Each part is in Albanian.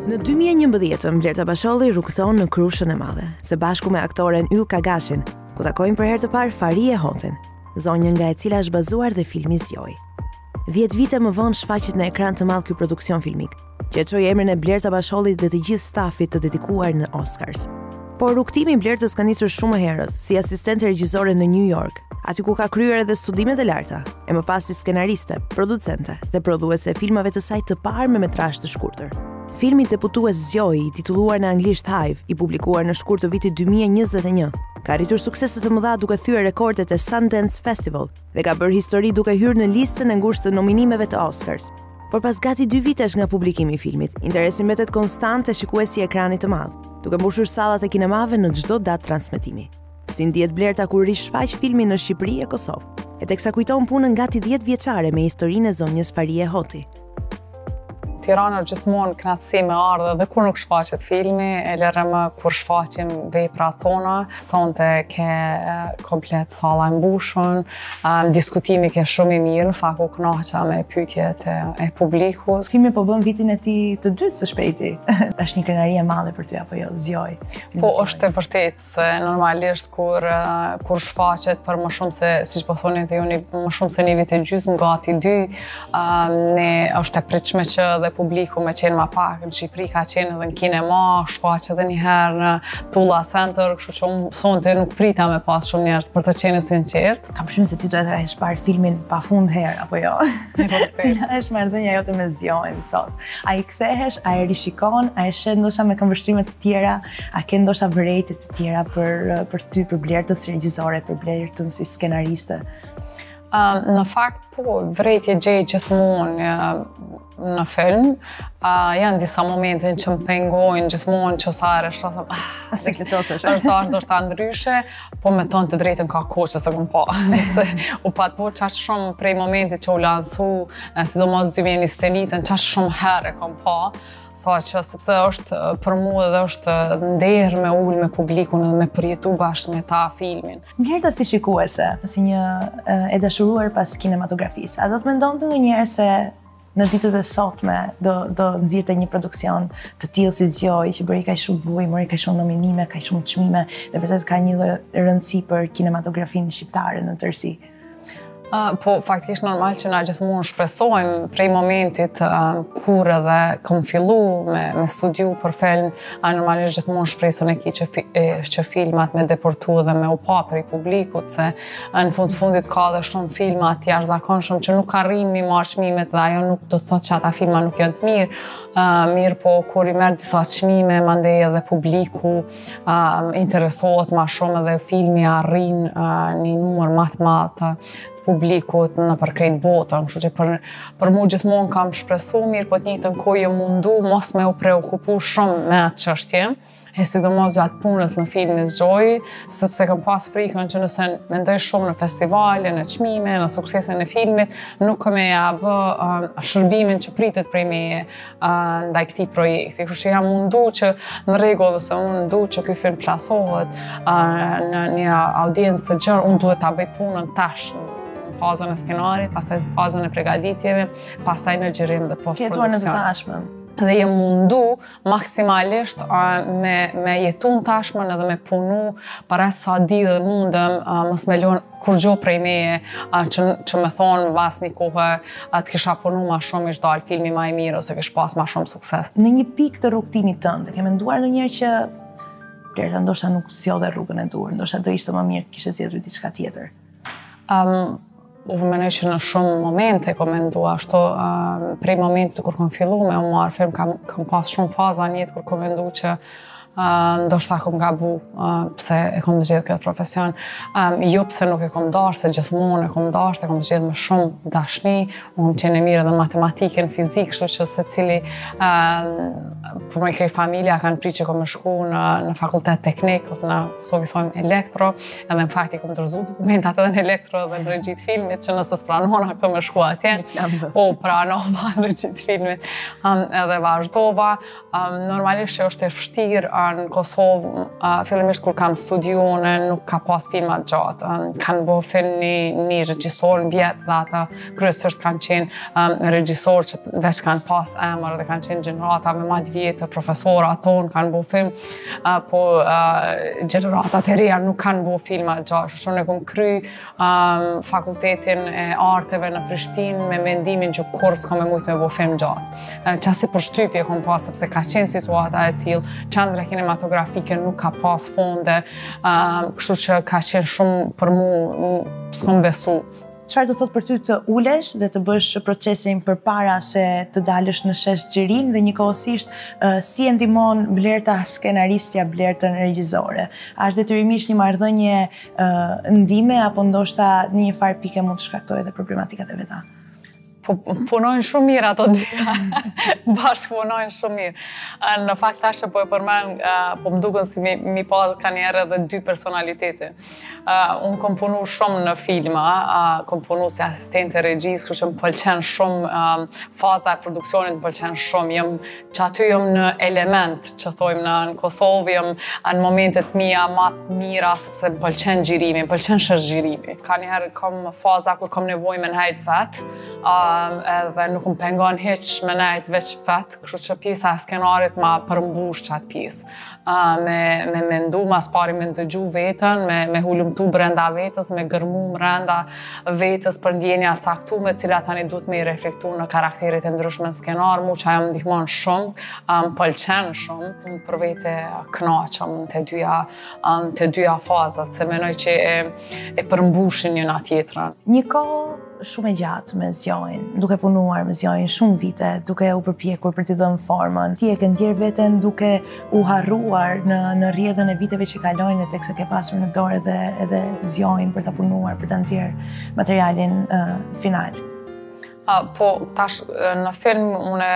Në 2011, Blerta Basholli rukëthon në Krushën e Madhe, së bashku me aktoren Yll Kagashin, ku takojnë për herë të parë Farie Hoten, zonjën nga e cila është bazuar dhe filmi Zjoj. 10 vite më vonë shfaqet në ekran të madh ky produksion filmik, që e çoi emrin e Blerta Bashollit dhe të gjithë stafit të dedikuar në Oscars. Por rrugtimi i Blertës ka nisur shumë herët, si asistente regjizore në New York, aty ku ka kryer edhe studimet e larta, e më pas si skenariste, producente dhe prodhuese e filmave të saj të parë me metrazh të shkurtër. Filmi debutues Zjoj, i titulluar në anglisht Hive, i publikuar në shkurt të vitit 2021, ka arritur suksese të mëdha duke thyer rekordet e Sundance Festival dhe ka bërë histori duke hyrë në listën e ngushtë të nominimeve të Oscars. Por pas gati 2 vitesh nga publikimi i filmit, interesi mbetet konstant te shikuesi i ekranit të madh, duke mbushur sallat e kinemave në çdo datë transmetimi. Si ndihet Blerta kur rishfaq filmin në Shqipëri e Kosovë, e teksa kujton punën gati 10 vjeçare me historinë e zonjës Farie Hoti. Tirana gjithmonë kënaqësi me ardhe dhe kur nuk shfaqet filmi, e lërëm kur shfaqim vepra tona, sonte ke komplet salla e mbushur, diskutimi ke shumë i mirë, faku kënaqa me pyetjet e publikut. Filmi po bën vitin e tij të dytë së shpejti. Është një krenari e madhe për ty apo jo, Zjoj? Po është e vërtetë se normalisht kur shfaqet për më shumë se, siç po thoni edhe ju, më shumë se 1 vit e gjysmë, gati 2, ne është e pritshme që dhe publiku me qenë ma pak në Shqipëri ka qenë edhe në kinema, shfaqet edhe një herë në Tulla Center, kështu që unë sonte nuk prita me pas shumë njerëz për të qenë sinqert. Kam përshtypjen se ti duhet të parë filmin pafund herë apo jo? Cila është marrëdhënia jote me Zjojin sot? A i kthehesh, a e rishikon, a e shet ndoshta me këmbështrime të tjera, a ke ndoshta vërejtje të tjera për ty, për Blertën si regjizore, për Blertën si skenariste? Në fakt, po, vërejtje gjej gjithmonë në film. Janë disa momente që më pengojnë gjithmonë që sa herë shto them, sikletosësh. Do shta ndryshe, po me tonë të drejtën ka kohë që se kom pa. U pat po qash shumë prej momentit që u lancu, sidomos 2021, qash shumë herë kom pa, sa që sepse është për mua dhe është ndërë me ullë me publikun dhe me përjetu bashkë me ta filmin. Blerta si shikuese, si një e dashuruar pas kinematografisë, a do të mendonte ndonjëherë se në ditët e sotme do nxirrte një produksion të tillë si Zjoj, që bëri kaq shumë bujë, mori kaq shumë nominime, kaq shumë çmime, dhe vërtet ka një rëndësi për kinematografinë shqiptare në tërësi? Po, faktikisht normal që na gjithmonë shpresojmë prej momentit kur edhe kom fillu me studiu për film, normalisht gjithmonë shpresën e ki që filmat me deportu dhe me u pa prej publikut, se në fundit ka dhe shumë filmat jashtëzakonshëm që nuk arrin mi marrë çmimet dhe ajo nuk do të thotë që ata filma nuk janë të mirë, mirë po kur i merr disa çmime, mandej edhe publiku interesohet ma shumë dhe filmi arrin një numër ma të madh të publikut në përkrejt botën, kështu që për mu gjithmonë kam shpresu mirë, po të njëjtën kohë jam mundu mos me u preokupu shumë me atë çështje, e sidomos gjatë punës në filmin Zjoj, sepse kam pas frikën që nëse mendoj shumë në festivale, në çmime, në suksesin e filmit, nuk me ja bë shërbimin që pritet prej meje ndaj këtij projekti. Kështu që jam mundu që në rregull, se unë du që ky film plasohet në një audiencë të gjerë, unë duhet ta bëj punën tash fazën e skenarit, pastaj fazën e përgatitjeve, pastaj në xhirim dhe postproduksion. Jetuar në tashmen. Dhe jem mundu maksimalisht me jetu në tashmen edhe me punu para sa di dhe mundem mos me lën kur gjo prej meje që me thonë vas një kohë të kisha punu ma shumë ish dal filmi ma i mirë ose kish pas ma shumë sukses. Në një pikë të rrugtimit tënd, ke menduar ndonjëherë që Blerta ndoshta nuk zgjodhe rrugën e dur, ndoshta do ishte më mirë të kishte zgjedhur diçka tjetër? Unë menoj që në shumë momente kom mendua ashtu, prej momentit kur kom fillu me u marrë film, kam pas shumë faza në jetë kur kom mendu që ndoshta kom gabu pse e kom zgjedhë këtë profesion. Jo pse nuk e kom dashur, se gjithmonë e kom dashur, e kom zgjedhë me shumë dashni, unë kom qenë e mirë edhe në matematikën, fizikë, kështu që secili për me krejt familja kanë prit që kom shku në fakultet teknik, ose në Kosovë thojmë elektro, edhe në fakti kom dorëzu dokumentat edhe në elektro dhe në regjit filmit, që nëse s'pranona këto me shku atje, po pranova në regjit filmit edhe vazhdova. Normalisht që është e vështirë në Kosovë, fillimisht kur kam studiuar, nuk ka pas filma gjatë. Kanë bo film një regjisor në vjetë dhe ata kryesisht kanë qenë regjisor që veç kanë pas emër dhe kanë qenë gjenerata me majtë vjetë, profesora tonë kanë bo film, po gjeneratat e reja nuk kanë bo filma gjatë. Shumë e kom kry fakultetin e arteve në Prishtinë me mendimin që kur s'ka me mujtë me bo film gjatë. Qasi për shtypje kom pas, sepse ka qenë situata e tillë, qendra kinematografike nuk ka pas fonde, kështu që ka qenë shumë për mu, s'kom besu. Çfarë do thot për ty të ulesh dhe të bësh procesin përpara se të dalësh në shesh xhirim dhe njëkohësisht si e ndihmon Blerta skenaristja Blertën regjizore? A është detyrimisht një marrëdhënie ndihme apo ndoshta në një farë pike mund të shkaktojë edhe problematikat e veta? Punojnë shumë mirë ato dyja, bashkë punojnë shumë mirë. Në fakt tash po e përmend, po më duken si mi pa ka njerë edhe dy personalitete. Unë kom punu shumë në filma, kom punu si asistente regjisë, kështu që më pëlqen shumë faza e produksionit, më pëlqen shumë. Që aty jam në element, që thojmë në Kosovë, jam në momentet mia më të mira, sepse më pëlqen xhirimi, më pëlqen shërgjirimi. Ka njerë kom faza kur kom nevojë me nejt vetë, edhe nuk më pengon hiq me nejt veç vetë, kështu që pjesa e skenarit ma përmbush qatë pjesë. Me mendu, mas pari me ndëgju vetën, me hulumtu brenda vetës, me gërmu brenda vetës për ndjenja caktume, cilat tani duhet me i reflektu në karakterit e ndryshme në skenar, mu që ajo më ndihmon shumë, më pëlqen shumë, më për vete knaqëm në të dyja fazat, se menoj që e përmbushin njëna tjetrën. Një kohë shumë e gjatë me Zjojin, duke punuar me Zjojin shumë vite, duke u përpjekur për t'i dhënë formën. Ti e ke ndjerë veten duke u harruar në rrjedhën e viteve që kalojnë dhe teksa ke pasur në dorë edhe Zjojin për t'a punuar, për t'a nxjerrë materialin final. Po, tash në film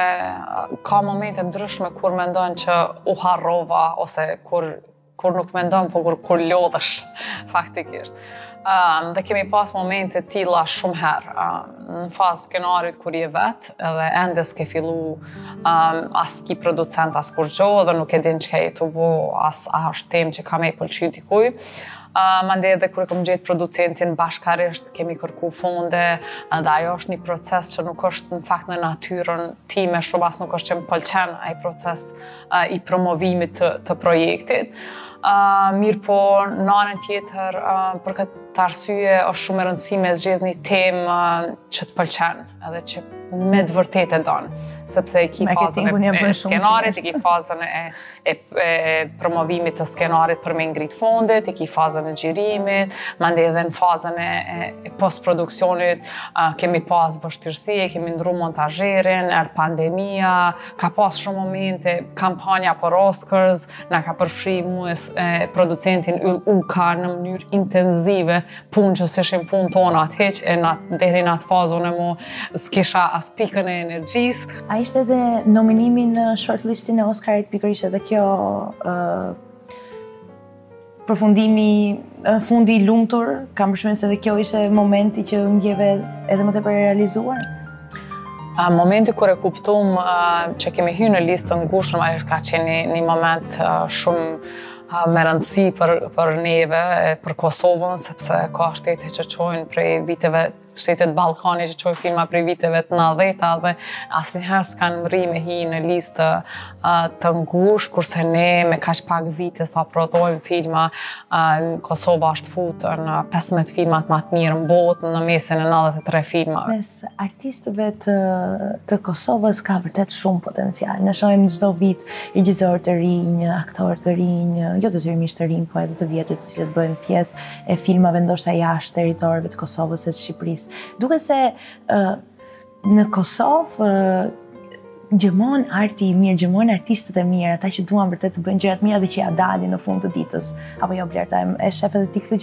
ka momente ndryshme kur mendon që u harrova, ose kur nuk mendon, po kur lodhesh, faktikisht. Dhe kemi pas momente tilla shumë herë. Në fazë skenarit kur je vetë, edhe ende s'ke fillu as ki producent, as kur gjo, dhe nuk e din që ka jetu bo, as a është temë që ka me i pëlqy dikuj. Mande edhe kur e kom gjetë producentin bashkarisht, kemi kërku fonde, dhe ajo është një proces që nuk është në fakt në natyrën time, shumë as nuk është që më pëlqen ai proces i promovimit të projektit. Mirë po, në anën tjetër, për këtë arsye është shumë e rëndësishme zgjedh një temë që të pëlqen, edhe që me të vërtetë e don, sepse e ki fazën e skenarit, e ki fazën e promovimit të skenarit për me ngrit fondet, e ki fazën e xhirimit, mandej edhe në fazën e post-produksionit kemi pas vështirësi, kemi ndru montazherin, erdhi pandemia, ka pas shumë momente, kampanja për Oscars, na ka përfshi mues producentin Yll Uka në mënyrë intenzive, punë që s'ishin fund tona atë heq, e deri në atë fazën e mu s'kisha as pikën e energjisë. A ishte edhe nominimi në shortlistin e Oscarit, pikërisht edhe kjo përfundimi fundi i lumtur, kam përshtypjen se edhe kjo ishte momenti që më ndjeve edhe më tepër realizuar? Momenti kur e kuptum që kemi hyrë në listë të ngushtë, normalisht ka qenë një moment shumë me rëndësi për neve, për Kosovën, sepse ka shtete që qojnë prej viteve, shtetet Ballkani që qojnë filma prej viteve të 90-ta dhe asnjëherë s'kanë mri me hi në listë të ngushtë, kurse ne me kaq pak vite sa prodhojmë filma, Kosova është futur në 15 filmat më të mirë në botë, në mesin e 93 filmave. Mes artistëve të Kosovës ka vërtet shumë potencial. Ne shohim çdo vit regjisor të rinj, aktor të rinj, jo detyrimisht të rinj, po edhe të vjetër, të cilët bëjnë pjesë e filmave ndoshta jashtë territorëve të Kosovës e të Shqipërisë. Duke se në Kosovë gjëmon arti i mirë, gjëmon artistët e mirë, ata që duan vërtet të bëjnë gjërat mira dhe që ja dalin në fund të ditës. Apo jo, Blerta, e shef edhe ti këtë gjë?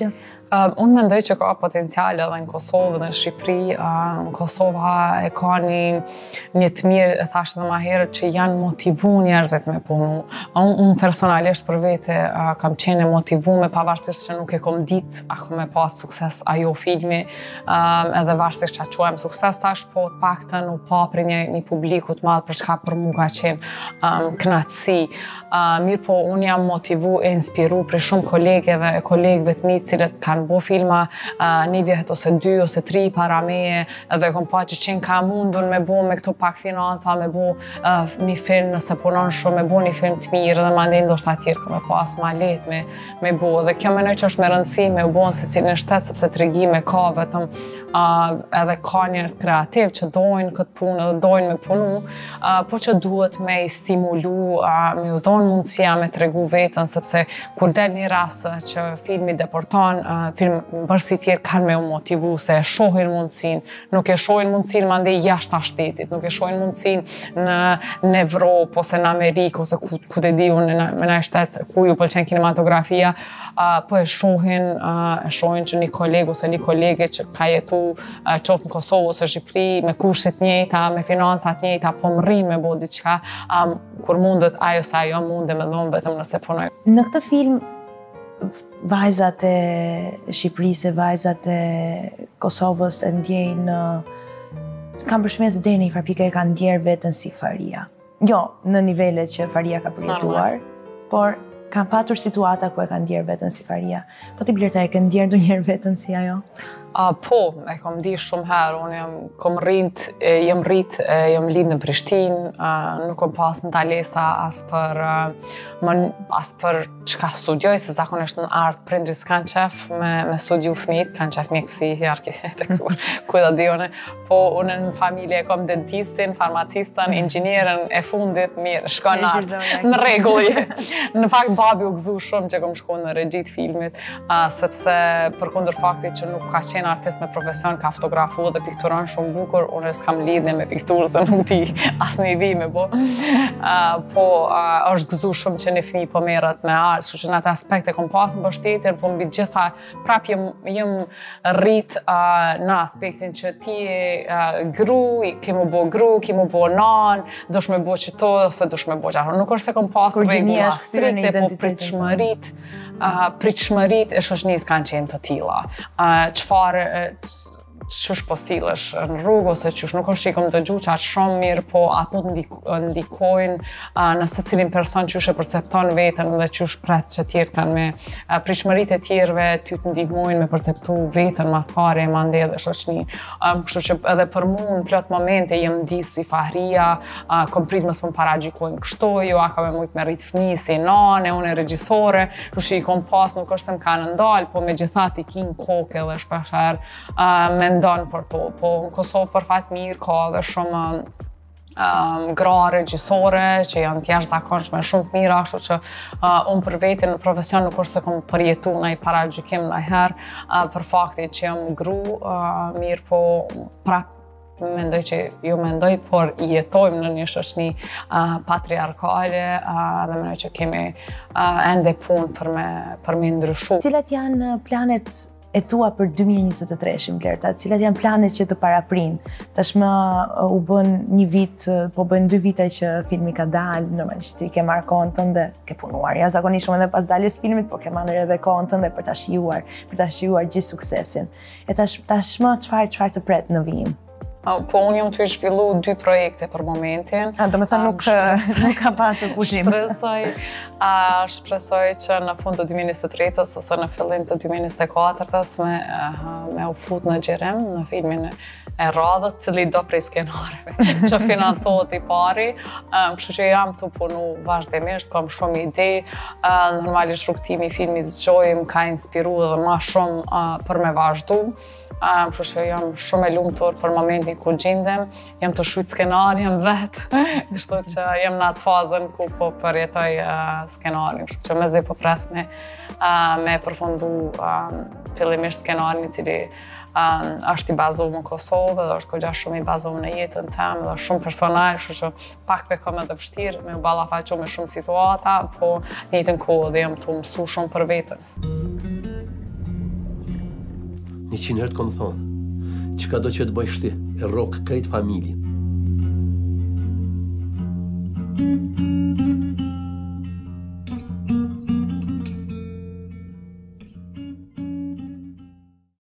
Unë mendoj që ka potencial edhe në Kosovë dhe në Shqipëri. Kosova e ka një të mirë, e thashtë edhe ma herët, që janë motivu njerëzit me punu. Unë personalisht për vete kam qenë motivume, pavarësisht që nuk e kom ditë a kom e pas sukses ajo filmi, edhe varsisht që a quajmë sukses tash, po të paktën u pa për një publiku të madhë për çka për mu ka qenë knatësi. Mirë po, unë jam motivu e inspiru për shumë kolegëve të mi cilët kanë bo filma një vjet ose 2 ose 3 para meje, edhe kom pa që qenë ka mundun me bo me këto pak financa, me bo një film nëse punon shumë, me bo një film të mirë, edhe mandej ndoshta tjerë kom e pas ma letë me bo. Dhe kjo menoj që është me rëndësi me u bo në se cilin shtetë, sepse tregime ka vetëm edhe ka njerëz kreativ që dojnë këtë punë edhe dojnë me punu, po që duhet me i stimulu, me u dhonë mundësia me tregu vetën, sepse kur del një rast që filmi deporton, film bërësi tjerë kanë me u motivu se e shohin mundësin, nuk e shohin mundësin mandej jashtë a shtetit, nuk e shohin mundësin në Evropë ose në Amerikë ose ku të di unë me në shtetë ku ju pëlqen kinematografia, po e shohin që një kolegë ose një kolege që ka jetu qoftë në Kosovë ose Shqipëri me kushtet njëjta, me financat njëjta, po më rrinë me bo diçka, kur mundet ajo se ajo munde me dhomë vetëm nëse punoj. Në këtë film, vajzat e Shqipërisë, vajzat e Kosovës e ndjejnë, kam përshmet të deri në një farpike e kanë ndjerë vetën si Faria. Jo, në nivellet që Faria ka përjetuar, por kanë patur situata ku e kanë ndjerë vetën si Faria. Po ti Blerta, e ke ndjerë ndonjëherë vetën si ajo? Po, e kom di shumë herë, unë jem lind në Prishtinë, nuk kom pas ndalesa as për çka studioj, se zakonisht në art prindrit s'kan qef me studiu fëmijët, kanë qef mjekësi, arkitektur, kujda di une. Po, unë në familje kom dentistin, farmacistën, inxhinierën e fundit, mirë, shkon në art, në rregulli. Në fakt, babi u gëzu shumë që kom shku në regjit filmit, sepse përkundër faktit që nuk ka qenë artist me profesion, ka fotografu dhe pikturon shumë bukur, unë s'kam lidhje me pikturë, se nuk di asë një vi me bo. Po, është gëzu shumë që një fëmijë po merret me art, kështu që në atë aspekt e kom pas në mbështetjen, po mbi gjitha prap jem rrit në aspektin që ti gru, ki mu bo gru, ki mu bo nan, dush me bo qëto, ose dush me bo gjarë. Nuk është se kom pas regula strikte, po pritshmërit e shoqënisë kanë qenë të tilla. Çfarë qysh po sillesh në rrugë ose qysh nuk është që i kom dëgju që atë shumë mirë, po ato ndikojnë në secilin person qysh e percepton veten dhe qysh pret që tjerë kanë me pritshmëritë e tjerëve ty të ndihmojnë me perceptu veten mas pare e mandej dhe shoqëni. Kështu që edhe për mua në plot momente jem di si Fahria, kom prit mos më paragjykojnë kështu, jo a ka me mujt me rrit fëmijë si nane, unë e regjisore, kështu që i kom pas nuk është se më kanë ndalë, po megjithatë i kin kokë dhe shpeshherë mendon për to. Po në Kosovë për fat mirë ka dhe shumë gra regjisore që janë të jashtëzakonshme, shumë të mira, kështu që unë për vete në profesion nuk është se kom përjetu në i paragjykim ndonjëherë për faktin që jam gru, mirë po prap mendoj që jo mendoj, por jetojmë në një shoqëni patriarkale dhe mendoj që kemi ende punë për me ndryshu. Cilat janë planet e tua për 2023, Blerta? Cilat janë planet që të paraprin? Tashmë u bën një vit, po bën 2 vite që filmi ka dalë, normalisht i ke marrë kohën tënde, ke punuar jashtëzakonisht shumë edhe pas daljes filmit, por ke marrë edhe kohën tënde për ta shijuar gjithë suksesin. E tashmë çfarë të pret në vijim? Po unë jam të zhvillu 2 projekte për momentin. Do me thënë nuk ka pasur pushim. Shpresoj që në fund të 2023-ës ose në fillim të 2024-ës me u fut në xhirim në filmin e radhës, cili do prej skenareve që financohet i pari. Kështu që jam të punu vazhdimisht, kam shumë ide. Normalisht rrugtimi i filmit zgjojmë ka inspiru edhe ma shumë për me vazhdu. Kështu që jam shumë e lumtur për momentin ku gjendem, jam të shujt skenarin vetë, kështu që jam në atë fazën ku po përjetoj skenarin, kështu që mezi po pres me përfundu fillimisht skenarin i cili është i bazuar në Kosovë dhe është goxha shumë i bazuar në jetën time dhe shumë personal, kështu që pak pe kam edhe vështirë me u ballafaqu me shumë situata, po në njëjtën kohë dhe jam të mësu shumë për veten. 100 herë të kom thonë, çka do që të bëj shti, e rrok krejt familjen.